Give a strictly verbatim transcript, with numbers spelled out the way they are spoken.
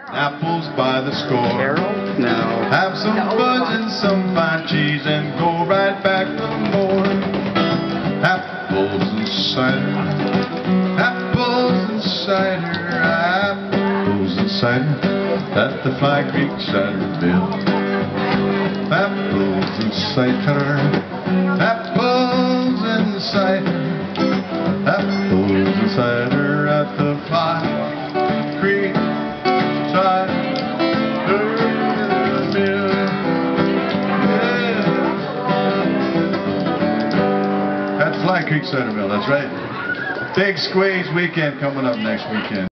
apples by the score. Carol? No. Have some fudge and some fine cheese and go right back for more. Apples and cider, apples and cider, apples and cider at the Fly Creek Cider Mill. Apples and cider, apples and cider, apples and cider at the Fly Creek Cider Mill. Yeah. At the Fly Creek Cider Mill, that's right. Big Squeeze weekend coming up next weekend.